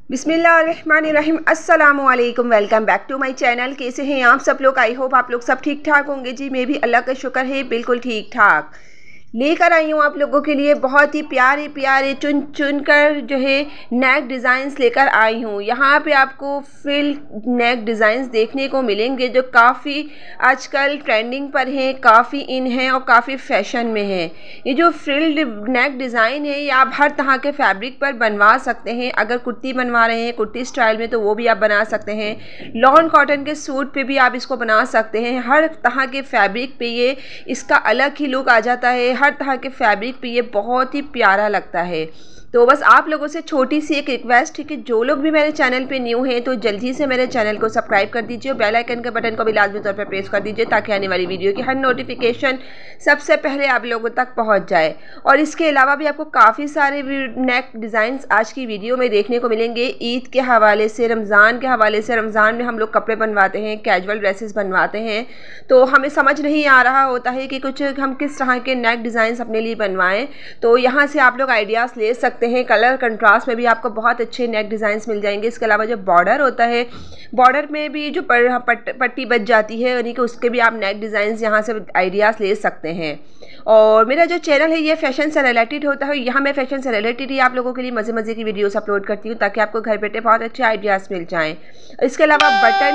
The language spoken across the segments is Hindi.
बिस्मिल्लाहिर्रहमानिर्रहीम अस्सलामु अलैकुम। Welcome back to my channel. कैसे हैं आप सब लोग? आई होप आप लोग सब ठीक ठाक होंगे। जी मैं भी अल्लाह का शुक्र है बिल्कुल ठीक ठाक। लेकर आई हूँ आप लोगों के लिए बहुत ही प्यारे प्यारे चुन चुन कर जो है नेक डिज़ाइंस लेकर आई हूँ। यहाँ पे आपको फ्रिल नेक डिज़ाइंस देखने को मिलेंगे जो काफ़ी आजकल ट्रेंडिंग पर हैं, काफ़ी इन हैं और काफ़ी फैशन में है। ये जो फ्रिल नेक डिज़ाइन है ये आप हर तरह के फैब्रिक पर बनवा सकते हैं। अगर कुर्ती बनवा रहे हैं कुर्ती स्टाइल में तो वो भी आप बना सकते हैं। लॉन कॉटन के सूट पे भी आप इसको बना सकते हैं। हर तरह के फैब्रिक पे ये इसका अलग ही लुक आ जाता है। हर तरह के फैब्रिक पे ये बहुत ही प्यारा लगता है। तो बस आप लोगों से छोटी सी एक रिक्वेस्ट है कि जो लोग भी मेरे चैनल पे न्यू हैं तो जल्दी से मेरे चैनल को सब्सक्राइब कर दीजिए और बेल आइकन के बटन को भी लाजमी तौर पर प्रेस कर दीजिए ताकि आने वाली वीडियो की हर नोटिफिकेशन सबसे पहले आप लोगों तक पहुंच जाए। और इसके अलावा भी आपको काफ़ी सारे नेक डिज़ाइंस आज की वीडियो में देखने को मिलेंगे। ईद के हवाले से, रमज़ान के हवाले से, रमज़ान में हम लोग कपड़े बनवाते हैं, कैजुअल ड्रेसेस बनवाते हैं, तो हमें समझ नहीं आ रहा होता है कि कुछ हम किस तरह के नेक डिज़ाइंस अपने लिए बनवाएं। तो यहाँ से आप लोग आइडियाज़ ले सकते हैं। कलर कंट्रास्ट में भी आपको बहुत अच्छे नेक डिज़ाइंस मिल जाएंगे। इसके अलावा जो बॉर्डर होता है, बॉर्डर में भी जो पट्टी बच जाती है यानी कि उसके भी आप नेक डिज़ाइंस यहाँ से आइडियाज़ ले सकते हैं। और मेरा जो चैनल है ये फैशन से रिलेटेड होता है। यहाँ मैं फैशन से रिलेटेड ही आप लोगों के लिए मज़े मज़े की वीडियोस अपलोड करती हूँ ताकि आपको घर बैठे बहुत अच्छे आइडियाज़ मिल जाएँ। इसके अलावा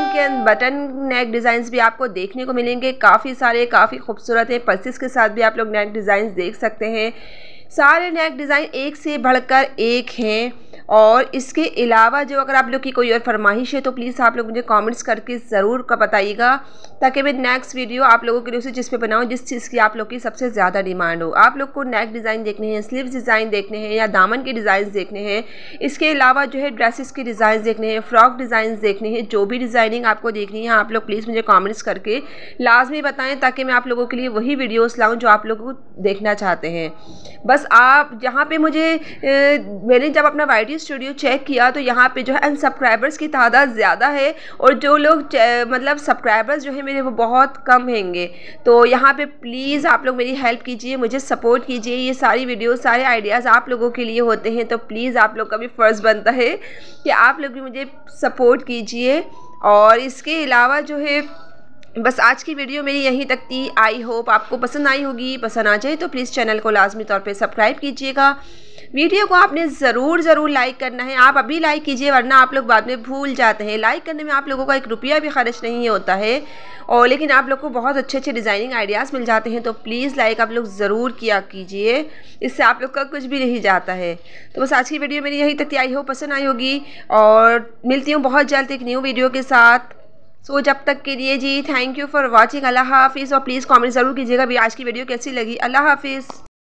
बटन नेक डिज़ाइंस भी आपको देखने को मिलेंगे। काफ़ी सारे काफ़ी खूबसूरत है। पर्सिस के साथ भी आप लोग नेक डिज़ाइंस देख सकते हैं। सारे नेक डिज़ाइन एक से बढ़कर एक हैं। और इसके अलावा जो अगर आप लोग की कोई और फरमाइश है तो प्लीज़ आप लोग मुझे कमेंट्स करके ज़रूर बताइएगा ताकि मैं नेक्स्ट वीडियो आप लोगों के लिए उसे जिस पे बनाऊँ जिस चीज़ की आप लोग की सबसे ज़्यादा डिमांड हो। आप लोग को नेक डिज़ाइन देखने हैं, स्लीव्स डिज़ाइन देखने हैं या दामन के डिज़ाइन देखने हैं, इसके अलावा जो है ड्रेसेस के डिज़ाइन देखने हैं, फ्रॉक डिज़ाइन देखने हैं, जो भी डिज़ाइनिंग आपको देखनी है आप लोग प्लीज़ मुझे कॉमेंट्स करके लाजमी बताएँ ताकि मैं आप लोगों के लिए वही वीडियोज़ लाऊँ जो आप लोग देखना चाहते हैं। बस आप यहाँ पे मैंने जब अपना वाईटी स्टूडियो चेक किया तो यहाँ पे जो है अनसब्सक्राइबर्स की तादाद ज़्यादा है और जो लोग मतलब सब्सक्राइबर्स जो है मेरे वो बहुत कम हैंगे। तो यहाँ पे प्लीज़ आप लोग मेरी हेल्प कीजिए, मुझे सपोर्ट कीजिए। ये सारी वीडियो सारे आइडियाज़ आप लोगों के लिए होते हैं तो प्लीज़ आप लोग का भी फ़र्ज़ बनता है कि आप लोग भी मुझे सपोर्ट कीजिए। और इसके अलावा जो है बस आज की वीडियो मेरी यहीं तक थी। आई होप आपको पसंद आई होगी। पसंद आ जाए तो प्लीज़ चैनल को लाजमी तौर पे सब्सक्राइब कीजिएगा। वीडियो को आपने ज़रूर लाइक करना है। आप अभी लाइक कीजिए वरना आप लोग बाद में भूल जाते हैं। लाइक करने में आप लोगों का 1 रुपया भी खर्च नहीं होता है और लेकिन आप लोग को बहुत अच्छे डिज़ाइनिंग आइडियाज़ मिल जाते हैं। तो प्लीज़ लाइक आप लोग ज़रूर किया कीजिए, इससे आप लोग का कुछ भी नहीं जाता है। तो बस आज की वीडियो मेरी यहीं तक थी। आई होप पसंद आई होगी और मिलती हूँ बहुत जल्द एक न्यू वीडियो के साथ। सो जब तक के लिए जी थैंक यू फॉर वॉचिंग। अल्लाह हाफिज़। और प्लीज़ कमेंट ज़रूर कीजिएगा भी आज की वीडियो कैसी लगी। अल्लाह हाफिज़।